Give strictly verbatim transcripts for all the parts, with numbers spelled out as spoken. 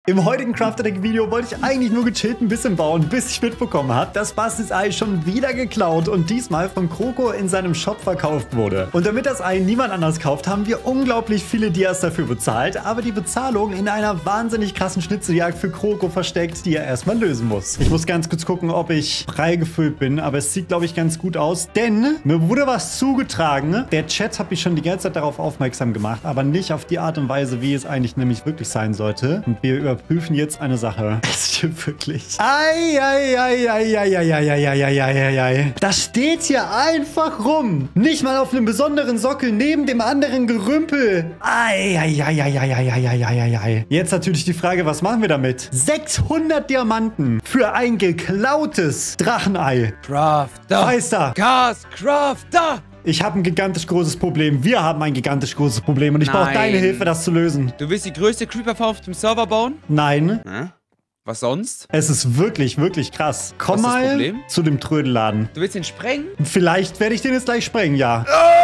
Im heutigen Crafter Deck Video wollte ich eigentlich nur gechillt ein bisschen bauen, bis ich mitbekommen habe, dass Bastis Ei schon wieder geklaut und diesmal von Kroko in seinem Shop verkauft wurde. Und damit das Ei niemand anders kauft, haben wir unglaublich viele Dias dafür bezahlt, aber die Bezahlung in einer wahnsinnig krassen Schnitzeljagd für Kroko versteckt, die er erstmal lösen muss. Ich muss ganz kurz gucken, ob ich prall gefüllt bin, aber es sieht, glaube ich, ganz gut aus, denn mir wurde was zugetragen. Der Chat hat mich schon die ganze Zeit darauf aufmerksam gemacht, aber nicht auf die Art und Weise, wie es eigentlich nämlich wirklich sein sollte. Und wir überprüfen jetzt eine Sache. Es stimmt wirklich. Ei, ei, ei, ei, ei, ei, ei, ei, ei, ei, ei. Das steht hier einfach rum. Nicht mal auf einem besonderen Sockel neben dem anderen Gerümpel. Ei, ei, ei, ei, ei, ei, ei, ei, ei, ei. Jetzt natürlich die Frage, was machen wir damit? sechshundert Diamanten für ein geklautes Drachenei. Crafter. Meister. Gas, Crafter. Ich habe ein gigantisch großes Problem. Wir haben ein gigantisch großes Problem und ich brauche deine Hilfe, das zu lösen. Du willst die größte Creeper-Farm auf dem Server bauen? Nein. Hä? Was sonst? Es ist wirklich, wirklich krass. Komm Was ist das mal Problem? zu dem Trödelladen. Du willst ihn sprengen? Vielleicht werde ich den jetzt gleich sprengen, ja.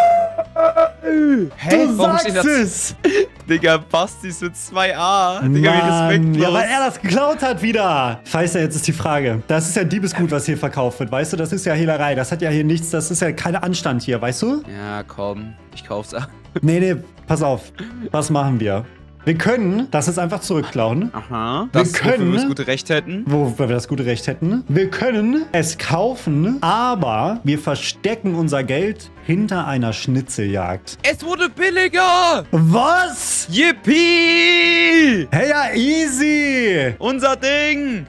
Hä? Du Warum sagst steht das? es! Digga, Bastis mit zwei A. Digga, wie Mann, respektlos. ja, weil er das geklaut hat wieder. Scheiße, jetzt ist die Frage. Das ist ja Diebesgut, was hier verkauft wird, weißt du? Das ist ja Hehlerei. Das hat ja hier nichts, das ist ja kein Anstand hier, weißt du? Ja, komm. Ich kauf's ab. Nee, nee, pass auf. Was machen wir? Wir können das jetzt einfach zurückklauen. Aha. Wir Das, können- wofür wir das gute Recht hätten. Wo wir das gute Recht hätten. Wir können es kaufen, aber wir verstecken unser Geld hinter einer Schnitzeljagd. Es wurde billiger. Was? Yippie! Hey, ja, easy. Unser Ding.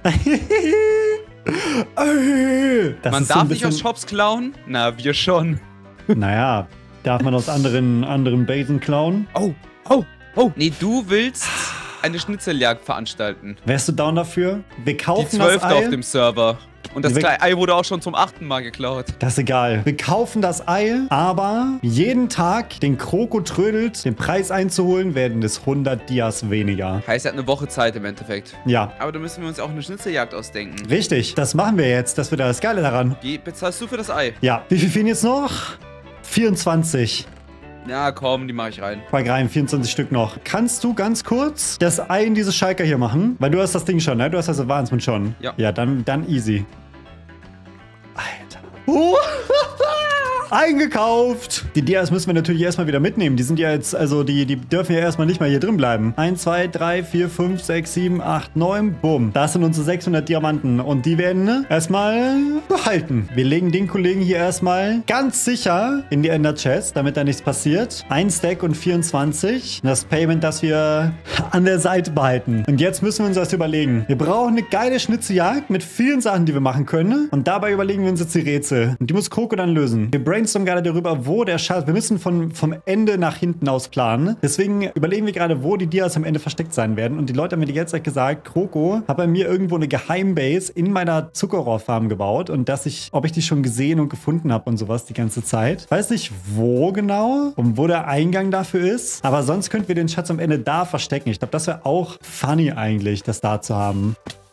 Das Man ist so darf ein nicht aus bisschen- Shops klauen? Na, wir schon. Naja, darf man aus anderen, anderen Basen klauen? Oh, oh, oh. Nee, du willst eine Schnitzeljagd veranstalten. Wärst du down dafür? Wir Die kaufen das zwölfte Ei. auf dem Server. Und das Wir- kleine Ei wurde auch schon zum achten Mal geklaut. Das ist egal. Wir kaufen das Ei, aber jeden Tag den Kroko trödelt, den Preis einzuholen, werden es hundert Dias weniger. Heißt, er hat eine Woche Zeit im Endeffekt. Ja, Aber da müssen wir uns auch eine Schnitzeljagd ausdenken. richtig. Das machen wir jetzt. Das wird das Geile daran. Wie bezahlst du für das Ei? Ja. Wie viel fehlen jetzt noch? vierundzwanzig. Ja, komm, die mache ich rein. Bei rein, vierundzwanzig Stück noch. Kannst du ganz kurz das Ei in diese Schalker hier machen? Weil du hast das Ding schon, ne? Du hast das Advancement schon. Ja. Ja, dann, dann easy. Alter. Uh, eingekauft. Die Dias müssen wir natürlich erstmal wieder mitnehmen. Die sind ja jetzt, also die, die dürfen ja erstmal nicht mal hier drin bleiben. eins, zwei, drei, vier, fünf, sechs, sieben, acht, neun. Bumm. Das sind unsere sechshundert Diamanten. Und die werden ne, erstmal behalten. Wir legen den Kollegen hier erstmal ganz sicher in die Ender Chest, damit da nichts passiert. Ein Stack und vierundzwanzig. Das Payment, das wir an der Seite behalten. Und jetzt müssen wir uns das überlegen. Wir brauchen eine geile Schnitzeljagd mit vielen Sachen, die wir machen können. Und dabei überlegen wir uns jetzt die Rätsel. Und die muss Kroko dann lösen. Wir brainstormen gerade darüber, wo der Schatz... Wir müssen von, vom Ende nach hinten aus planen. Deswegen überlegen wir gerade, wo die Dias am Ende versteckt sein werden. Und die Leute haben mir die ganze Zeit gesagt, Kroko hat bei mir irgendwo eine Geheimbase in meiner Zuckerrohrfarm gebaut. Und dass ich, ob ich die schon gesehen und gefunden habe und sowas die ganze Zeit. Weiß nicht, wo genau und wo der Eingang dafür ist. Aber sonst könnten wir den Schatz am Ende da verstecken. Ich glaube, das wäre auch funny eigentlich, das da zu haben.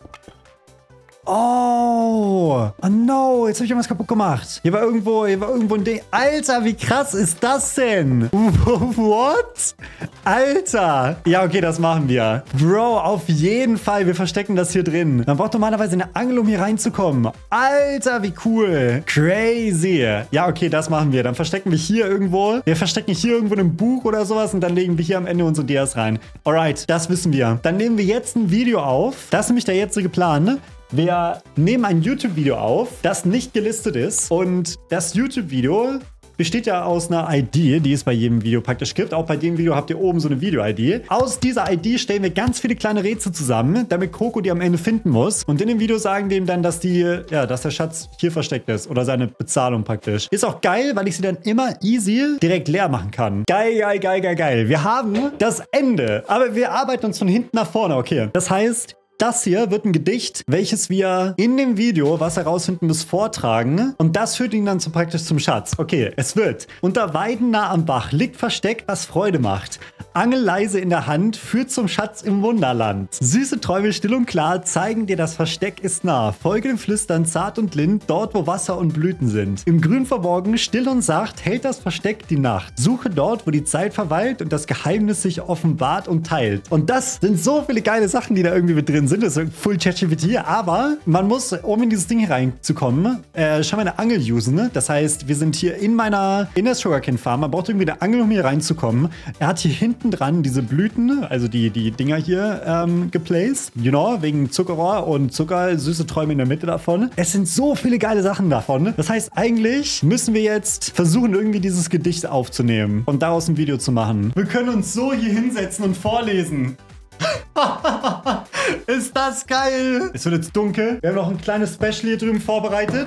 Oh, oh no, jetzt habe ich irgendwas kaputt gemacht. Hier war irgendwo, hier war irgendwo ein Ding. Alter, wie krass ist das denn? What? Alter. Ja, okay, das machen wir. Bro, auf jeden Fall, wir verstecken das hier drin. Man braucht normalerweise eine Angel, um hier reinzukommen. Alter, wie cool. Crazy. Ja, okay, das machen wir. Dann verstecken wir hier irgendwo. Wir verstecken hier irgendwo ein Buch oder sowas und dann legen wir hier am Ende unsere Dias rein. Alright, das wissen wir. Dann nehmen wir jetzt ein Video auf. Das ist nämlich der jetzige Plan, ne? Wir nehmen ein YouTube-Video auf, das nicht gelistet ist. Und das YouTube-Video besteht ja aus einer I D, die es bei jedem Video praktisch gibt. Auch bei dem Video habt ihr oben so eine Video-I D. Aus dieser I D stellen wir ganz viele kleine Rätsel zusammen, damit Kroko die am Ende finden muss. Und in dem Video sagen wir ihm dann, dass die, ja, dass der Schatz hier versteckt ist. Oder seine Bezahlung praktisch. Ist auch geil, weil ich sie dann immer easy direkt leer machen kann. Geil, geil, geil, geil, geil. Wir haben das Ende. Aber wir arbeiten uns von hinten nach vorne, okay. Das heißt, Das hier wird ein Gedicht, welches wir in dem Video, was herausfinden muss, vortragen. Und das führt ihn dann so praktisch zum Schatz. Okay, es wird. Unter Weiden nah am Bach liegt versteckt, was Freude macht. Angel leise in der Hand führt zum Schatz im Wunderland. Süße Träume still und klar zeigen dir, das Versteck ist nah. Folge dem Flüstern zart und lind, dort wo Wasser und Blüten sind. Im Grün verborgen, still und sacht, hält das Versteck die Nacht. Suche dort, wo die Zeit verweilt und das Geheimnis sich offenbart und teilt. Und das sind so viele geile Sachen, die da irgendwie mit drin sind. Das ist Full ChatGPT, aber man muss, um in dieses Ding hier reinzukommen, äh, schon mal eine Angel usen. Ne? Das heißt, wir sind hier in meiner, in der Sugarcane Farm. Man braucht irgendwie eine Angel, um hier reinzukommen. Er hat hier hinten dran diese Blüten, also die, die Dinger hier ähm, geplaced. You know, wegen Zuckerrohr und Zucker, süße Träume in der Mitte davon. Es sind so viele geile Sachen davon. Das heißt, eigentlich müssen wir jetzt versuchen, irgendwie dieses Gedicht aufzunehmen und daraus ein Video zu machen. Wir können uns so hier hinsetzen und vorlesen. Ist das geil? Es wird jetzt dunkel. Wir haben noch ein kleines Special hier drüben vorbereitet.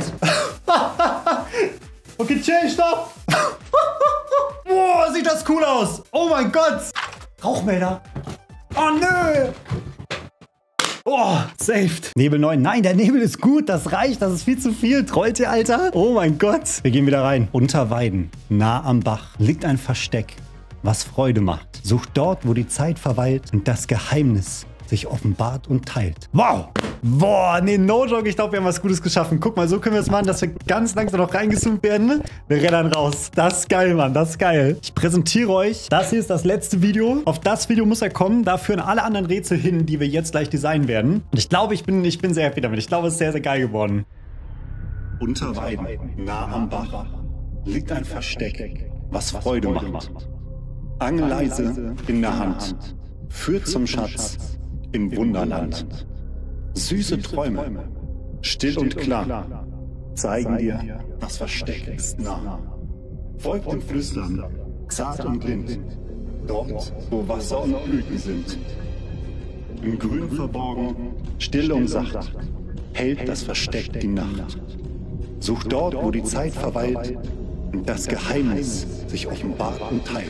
Okay, chill, stopp. Boah, sieht das cool aus. Oh mein Gott. Rauchmelder. Oh, nö. Oh, saved. Nebel neun. Nein, der Nebel ist gut. Das reicht. Das ist viel zu viel. Trollt ihr, Alter? Oh mein Gott. Wir gehen wieder rein. Unter Weiden, nah am Bach, liegt ein Versteck, was Freude macht. Sucht dort, wo die Zeit verweilt und das Geheimnis sich offenbart und teilt. Wow! Boah, nee, no joke. Ich glaube, wir haben was Gutes geschaffen. Guck mal, so können wir es machen, dass wir ganz langsam noch reingezoomt werden. Wir rennen raus. Das ist geil, Mann. Das ist geil. Ich präsentiere euch. Das hier ist das letzte Video. Auf das Video muss er kommen. Da führen alle anderen Rätsel hin, die wir jetzt gleich designen werden. Und ich glaube, ich bin, ich bin sehr happy damit. Ich glaube, es ist sehr, sehr geil geworden. Unter Weiden, nah am Bach, liegt ein Versteck, was Freude macht. Angel leise in der Hand, führt zum Schatz im Wunderland. Süße Träume, still und klar, zeigen dir, das Versteck ist nah. Folgt dem Flüstern, zart und lind, dort, wo Wasser und Blüten sind. Im Grün verborgen, still und sacht, hält das Versteck die Nacht. Sucht dort, wo die Zeit verweilt und das Geheimnis sich offenbart und teilt.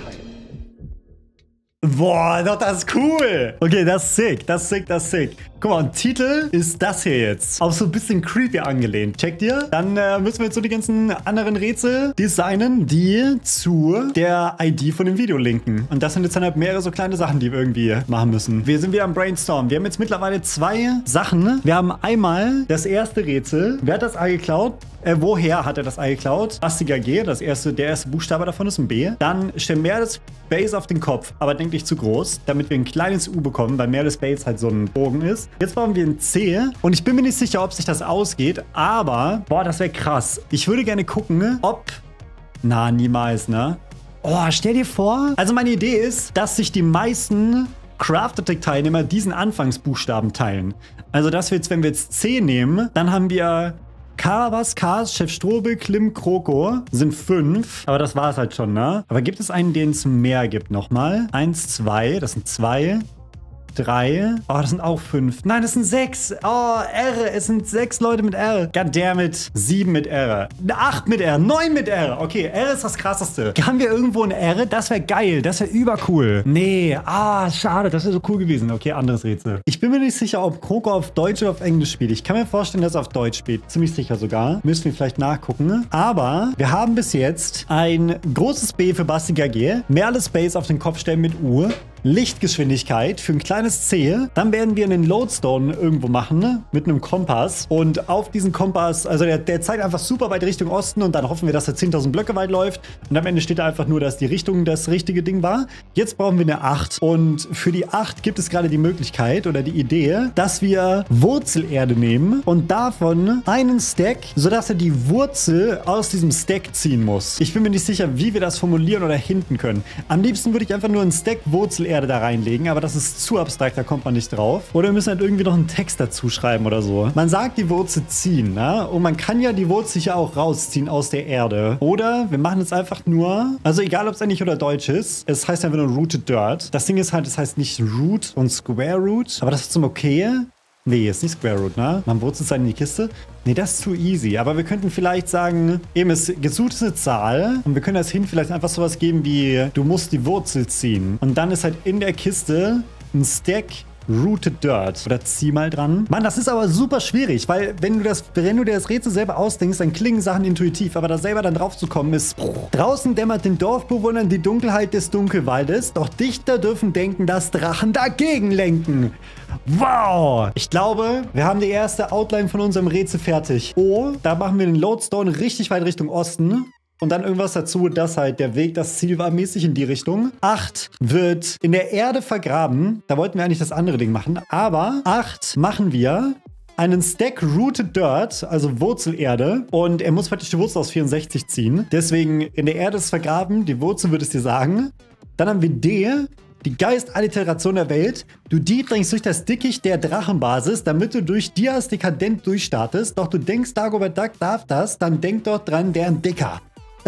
Boah, doch, das ist cool. Okay, das ist sick, das ist sick, das ist sick. Guck mal, und Titel ist das hier jetzt. Auch so ein bisschen creepy angelehnt. Checkt ihr? Dann äh, müssen wir jetzt so die ganzen anderen Rätsel designen, die zu der I D von dem Video linken. Und das sind jetzt dann halt mehrere so kleine Sachen, die wir irgendwie machen müssen. Wir sind wieder am Brainstorm. Wir haben jetzt mittlerweile zwei Sachen. Wir haben einmal das erste Rätsel. Wer hat das Ei geklaut? Äh, woher hat er das Ei geklaut? Bastiger G, das erste, der erste Buchstabe davon ist ein B. Dann stellen wir das Base auf den Kopf, aber denk nicht zu groß, damit wir ein kleines U bekommen, weil mehr des Base halt so ein Bogen ist. Jetzt bauen wir ein C und ich bin mir nicht sicher, ob sich das ausgeht, aber, boah, das wäre krass. Ich würde gerne gucken, ob, na, niemals, ne? Oh, stell dir vor, also meine Idee ist, dass sich die meisten Craft Attack Teilnehmer diesen Anfangsbuchstaben teilen. Also, dass wir jetzt, wenn wir jetzt C nehmen, dann haben wir K, was? K, Chef Strobel, Klim, Kroko sind fünf. Aber das war es halt schon, ne? Aber gibt es einen, den es mehr gibt? Nochmal. Eins, zwei. Das sind zwei. Drei. Oh, das sind auch fünf. Nein, das sind sechs. Oh, R. Es sind sechs Leute mit R. Goddammit. Sieben mit R. Acht mit R. Neun mit R. Okay, R ist das krasseste. Haben wir irgendwo ein R? Das wäre geil. Das wäre übercool. Nee. Ah, schade. Das wäre so cool gewesen. Okay, anderes Rätsel. Ich bin mir nicht sicher, ob Kroko auf Deutsch oder auf Englisch spielt. Ich kann mir vorstellen, dass er auf Deutsch spielt. Ziemlich sicher sogar. Müssen wir vielleicht nachgucken. Aber wir haben bis jetzt ein großes B für Bastiger G. Merle Space auf den Kopf stellen mit U. Lichtgeschwindigkeit für ein kleines C. Dann werden wir einen Lodestone irgendwo machen, ne? Mit einem Kompass. Und auf diesen Kompass, also der, der zeigt einfach super weit Richtung Osten und dann hoffen wir, dass er zehntausend Blöcke weit läuft. Und am Ende steht da einfach nur, dass die Richtung das richtige Ding war. Jetzt brauchen wir eine acht. Und für die acht gibt es gerade die Möglichkeit oder die Idee, dass wir Wurzelerde nehmen und davon einen Stack, sodass er die Wurzel aus diesem Stack ziehen muss. Ich bin mir nicht sicher, wie wir das formulieren oder hinten können. Am liebsten würde ich einfach nur einen Stack Wurzelerde da reinlegen, aber das ist zu abstrakt, da kommt man nicht drauf. Oder wir müssen halt irgendwie noch einen Text dazu schreiben oder so. Man sagt, die Wurzel ziehen, ne? Und man kann ja die Wurzel ja auch rausziehen aus der Erde. Oder wir machen es einfach nur, also egal, ob es Englisch oder Deutsch ist, es heißt einfach nur Rooted Dirt. Das Ding ist halt, es heißt nicht Root und Square Root, aber das ist zum Okay. Nee, ist nicht Square Root, ne? Man wurzelt es halt in die Kiste. Nee, das ist zu easy. Aber wir könnten vielleicht sagen, eben, es gesucht ist eine Zahl. Und wir können das hin vielleicht einfach sowas geben wie, du musst die Wurzel ziehen. Und dann ist halt in der Kiste ein Stack Rooted Dirt. Oder zieh mal dran. Mann, das ist aber super schwierig, weil wenn du das, wenn du dir das Rätsel selber ausdenkst, dann klingen Sachen intuitiv, aber da selber dann drauf zu kommen ist... Draußen dämmert den Dorfbewohnern die Dunkelheit des Dunkelwaldes, doch Dichter dürfen denken, dass Drachen dagegen lenken. Wow! Ich glaube, wir haben die erste Outline von unserem Rätsel fertig. Oh, da machen wir den Lodestone richtig weit Richtung Osten. Und dann irgendwas dazu, dass halt der Weg, das Ziel war, mäßig in die Richtung. acht wird in der Erde vergraben. Da wollten wir eigentlich das andere Ding machen. Aber acht machen wir einen Stack Rooted Dirt, also Wurzelerde. Und er muss praktisch die Wurzel aus vierundsechzig ziehen. Deswegen in der Erde ist vergraben. Die Wurzel wird es dir sagen. Dann haben wir D, die Geist-Alliteration der Welt. Du die dringst durch das Dickicht der Drachenbasis, damit du durch Dias dekadent durchstartest. Doch du denkst, Dagobert Duck darf das. Dann denk dort dran, deren Dicker.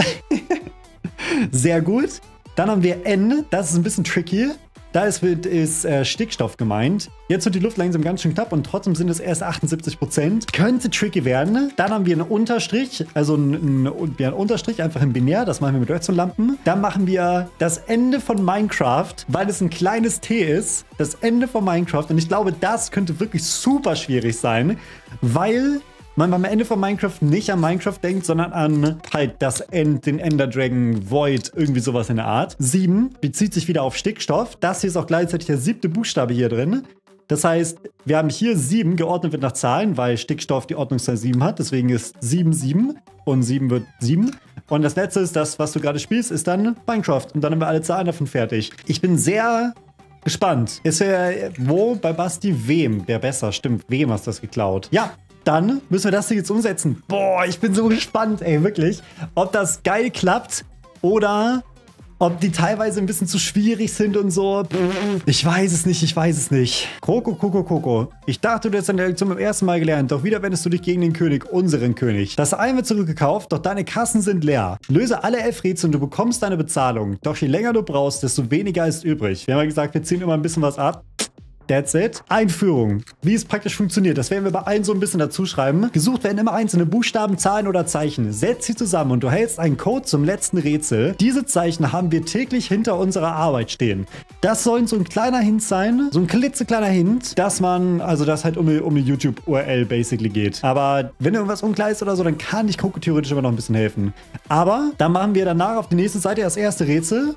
Sehr gut. Dann haben wir N, das ist ein bisschen tricky. Da ist, ist äh, Stickstoff gemeint. Jetzt wird die Luft langsam ganz schön knapp und trotzdem sind es erst achtundsiebzig Prozent. Könnte tricky werden. Dann haben wir einen Unterstrich, also einen, einen, einen Unterstrich einfach im Binär. Das machen wir mit Redstone-Lampen. Dann machen wir das Ende von Minecraft, weil es ein kleines T ist. Das Ende von Minecraft. Und ich glaube, das könnte wirklich super schwierig sein, weil man am Ende von Minecraft nicht an Minecraft denkt, sondern an halt das End, den Ender Dragon, Void, irgendwie sowas in der Art. sieben bezieht sich wieder auf Stickstoff. Das hier ist auch gleichzeitig der siebte Buchstabe hier drin. Das heißt, wir haben hier sieben, geordnet wird nach Zahlen, weil Stickstoff die Ordnungszahl sieben hat. Deswegen ist sieben sieben und sieben wird sieben. Und das letzte ist das, was du gerade spielst, ist dann Minecraft. Und dann haben wir alle Zahlen davon fertig. Ich bin sehr gespannt. Ist er wo bei Basti? Wem? Wer besser? Stimmt, wem hast du das geklaut? Ja. Dann müssen wir das hier jetzt umsetzen. Boah, ich bin so gespannt, ey, wirklich. Ob das geil klappt oder ob die teilweise ein bisschen zu schwierig sind und so. Ich weiß es nicht, ich weiß es nicht. Kroko, Koko, Koko. Ich dachte, du hättest deine Lektion beim ersten Mal gelernt, doch wieder wendest du dich gegen den König, unseren König. Das Ei wird zurückgekauft, doch deine Kassen sind leer. Löse alle elf Rätsel und du bekommst deine Bezahlung. Doch je länger du brauchst, desto weniger ist übrig. Wir haben ja gesagt, wir ziehen immer ein bisschen was ab. That's it. Einführung. Wie es praktisch funktioniert. Das werden wir bei allen so ein bisschen dazu schreiben. Gesucht werden immer einzelne Buchstaben, Zahlen oder Zeichen. Setz sie zusammen und du hältst einen Code zum letzten Rätsel. Diese Zeichen haben wir täglich hinter unserer Arbeit stehen. Das soll so ein kleiner Hint sein. So ein klitzekleiner Hint, dass man, also das halt um die, um die YouTube-U R L basically geht. Aber wenn irgendwas unklar ist oder so, dann kann ich Coco theoretisch immer noch ein bisschen helfen. Aber dann machen wir danach auf die nächste Seite das erste Rätsel.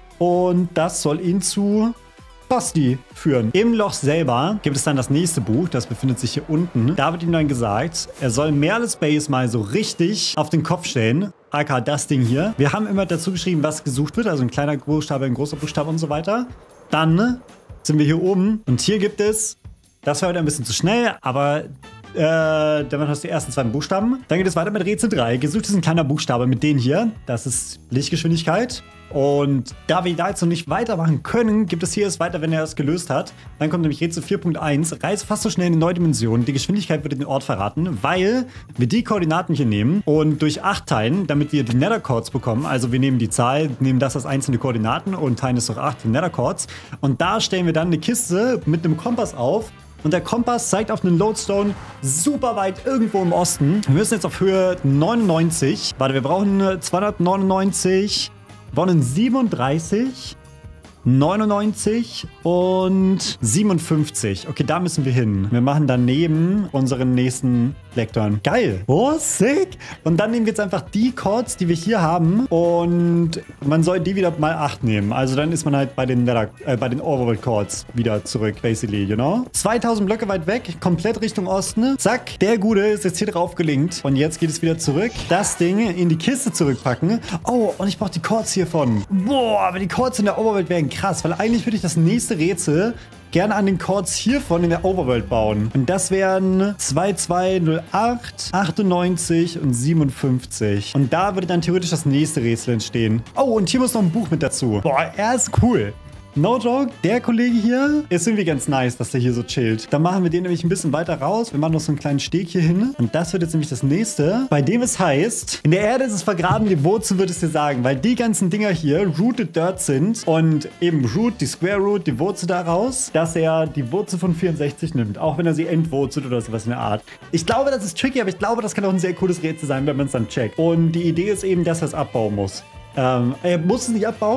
Und das soll ihn zu Basti führen. Im Loch selber gibt es dann das nächste Buch, das befindet sich hier unten. Da wird ihm dann gesagt, er soll Merle Space mal so richtig auf den Kopf stellen. aka das Ding hier. Wir haben immer dazu geschrieben, was gesucht wird, also ein kleiner Buchstabe, ein großer Buchstabe und so weiter. Dann sind wir hier oben und hier gibt es, das war heute ein bisschen zu schnell, aber Äh, damit hast du die ersten zwei Buchstaben. Dann geht es weiter mit Rätsel drei. Gesucht ist ein kleiner Buchstabe mit denen hier. Das ist Lichtgeschwindigkeit. Und da wir da jetzt noch nicht weitermachen können, gibt es hier erst weiter, wenn er das gelöst hat. Dann kommt nämlich Rätsel vier Punkt eins. Reise fast so schnell in eine neue Dimension. Die Geschwindigkeit wird den Ort verraten, weil wir die Koordinaten hier nehmen und durch acht teilen, damit wir die Nether Chords bekommen. Also wir nehmen die Zahl, nehmen das als einzelne Koordinaten und teilen es durch acht, die Nether Chords. Und da stellen wir dann eine Kiste mit einem Kompass auf. Und der Kompass zeigt auf einen Lodestone super weit irgendwo im Osten. Wir müssen jetzt auf Höhe neunundneunzig. Warte, wir brauchen zweihundertneunundneunzig. Wir brauchen siebenunddreißig, neunundneunzig und siebenundfünfzig. Okay, da müssen wir hin. Wir machen daneben unseren nächsten Lektoren. Geil. Oh, sick. Und dann nehmen wir jetzt einfach die Chords, die wir hier haben. Und man soll die wieder mal acht nehmen. Also dann ist man halt bei den, äh, bei den Overworld Chords wieder zurück, basically, you know? zweitausend Blöcke weit weg, komplett Richtung Osten. Zack, der Gute ist jetzt hier drauf gelinkt. Und jetzt geht es wieder zurück. Das Ding in die Kiste zurückpacken. Oh, und ich brauche die Chords hiervon. Boah, aber die Chords in der Overworld wären krass, weil eigentlich würde ich das nächste Rätsel gerne an den Chords hiervon in der Overworld bauen. Und das wären zwei zwei null acht, achtundneunzig und siebenundfünfzig. Und da würde dann theoretisch das nächste Rätsel entstehen. Oh, und hier muss noch ein Buch mit dazu. Boah, er ist cool. No joke, der Kollege hier ist irgendwie ganz nice, dass der hier so chillt. Dann machen wir den nämlich ein bisschen weiter raus. Wir machen noch so einen kleinen Steg hier hin. Und das wird jetzt nämlich das nächste, bei dem es heißt, in der Erde ist es vergraben, die Wurzel wird es dir sagen. Weil die ganzen Dinger hier Rooted Dirt sind und eben Root, die Square Root, die Wurzel daraus, dass er die Wurzel von vierundsechzig nimmt. Auch wenn er sie entwurzelt oder sowas in der Art. Ich glaube, das ist tricky, aber ich glaube, das kann auch ein sehr cooles Rätsel sein, wenn man es dann checkt. Und die Idee ist eben, dass er es abbauen muss. Ähm, er muss es nicht abbauen.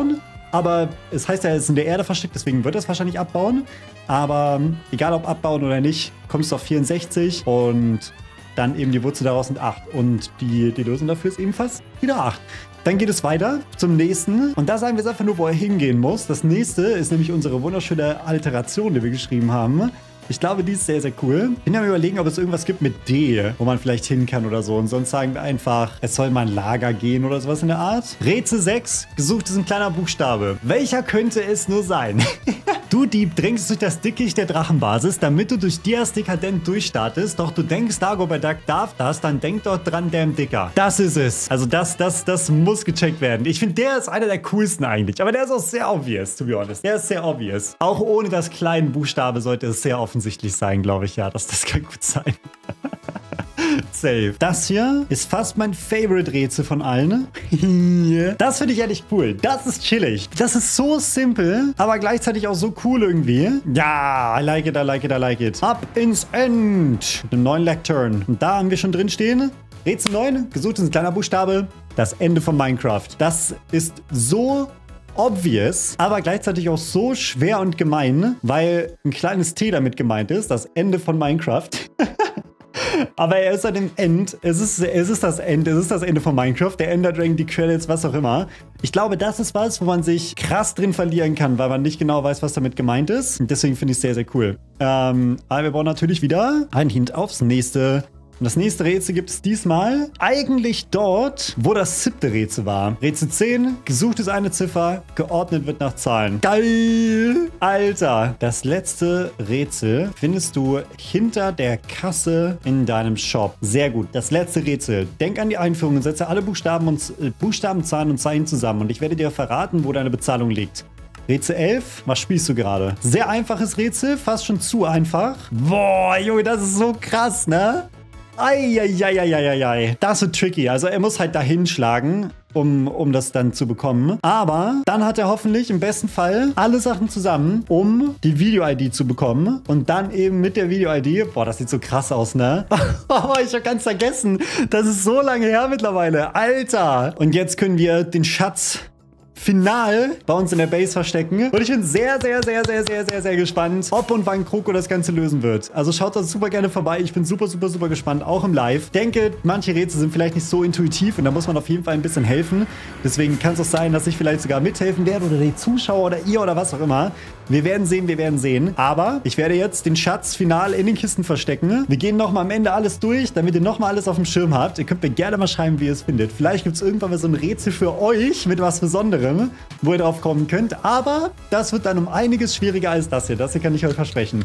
Aber es heißt ja, es ist in der Erde versteckt, deswegen wird es wahrscheinlich abbauen. Aber egal ob abbauen oder nicht, kommst du auf vierundsechzig und dann eben die Wurzel daraus sind acht. Und die, die Lösung dafür ist ebenfalls wieder acht. Dann geht es weiter zum nächsten. Und da sagen wir jetzt einfach nur, wo er hingehen muss. Das nächste ist nämlich unsere wunderschöne Alteration, die wir geschrieben haben. Ich glaube, die ist sehr, sehr cool. Ich bin ja mal überlegen, ob es irgendwas gibt mit D, wo man vielleicht hin kann oder so. Und sonst sagen wir einfach, es soll mal ein Lager gehen oder sowas in der Art. Rätsel sechs, gesucht ist ein kleiner Buchstabe. Welcher könnte es nur sein? Du Dieb drängst durch das Dickicht der Drachenbasis, damit du durch Dias dekadent durchstartest. Doch du denkst, Dagobert Duck darf das, dann denk dort dran, damn Dicker. Das ist es. Also das, das, das muss gecheckt werden. Ich finde, der ist einer der coolsten eigentlich. Aber der ist auch sehr obvious, to be honest. Der ist sehr obvious. Auch ohne das kleine Buchstabe sollte es sehr offensichtlich sein, glaube ich. Ja, das, das kann gut sein. Safe. Das hier ist fast mein Favorite-Rätsel von allen. Das finde ich ehrlich cool. Das ist chillig. Das ist so simpel, aber gleichzeitig auch so cool irgendwie. Ja, I like it, I like it, I like it. Ab ins End. Mit einem neuen Lectern. Und da haben wir schon drin stehen. Rätsel neun. Gesucht ist ein kleiner Buchstabe. Das Ende von Minecraft. Das ist so obvious, aber gleichzeitig auch so schwer und gemein, weil ein kleines T damit gemeint ist. Das Ende von Minecraft. Aber er ist an dem End. Es ist, es ist das Ende. Es ist das Ende von Minecraft. Der Ender Dragon, die Credits, was auch immer. Ich glaube, das ist was, wo man sich krass drin verlieren kann, weil man nicht genau weiß, was damit gemeint ist. Und deswegen finde ich es sehr, sehr cool. Ähm, aber wir bauen natürlich wieder einen Hint aufs nächste. Und das nächste Rätsel gibt es diesmal eigentlich dort, wo das siebte Rätsel war. Rätsel zehn, gesucht ist eine Ziffer, geordnet wird nach Zahlen. Geil! Alter, das letzte Rätsel findest du hinter der Kasse in deinem Shop. Sehr gut. Das letzte Rätsel. Denk an die Einführung und setze alle Buchstaben, und, äh, Buchstaben, Zahlen und Zeichen zusammen. Und ich werde dir verraten, wo deine Bezahlung liegt. Rätsel elf, was spielst du gerade? Sehr einfaches Rätsel, fast schon zu einfach. Boah, Junge, das ist so krass, ne? Eieieiei. Das wird tricky. Also er muss halt dahin schlagen, um, um das dann zu bekommen. Aber dann hat er hoffentlich im besten Fall alle Sachen zusammen, um die Video-I D zu bekommen. Und dann eben mit der Video-I D, boah, das sieht so krass aus, ne? Oh, ich hab ganz vergessen. Das ist so lange her mittlerweile. Alter. Und jetzt können wir den Schatz final bei uns in der Base verstecken. Und ich bin sehr, sehr, sehr, sehr, sehr, sehr, sehr gespannt, ob und wann Kroko das Ganze lösen wird. Also schaut da super gerne vorbei. Ich bin super, super, super gespannt, auch im Live. Denke, manche Rätsel sind vielleicht nicht so intuitiv und da muss man auf jeden Fall ein bisschen helfen. Deswegen kann es auch sein, dass ich vielleicht sogar mithelfen werde oder die Zuschauer oder ihr oder was auch immer. Wir werden sehen, wir werden sehen. Aber ich werde jetzt den Schatz final in den Kisten verstecken. Wir gehen nochmal am Ende alles durch, damit ihr nochmal alles auf dem Schirm habt. Ihr könnt mir gerne mal schreiben, wie ihr es findet. Vielleicht gibt es irgendwann mal so ein Rätsel für euch mit was Besonderem, wo ihr drauf kommen könnt. Aber das wird dann um einiges schwieriger als das hier. Das hier kann ich euch versprechen.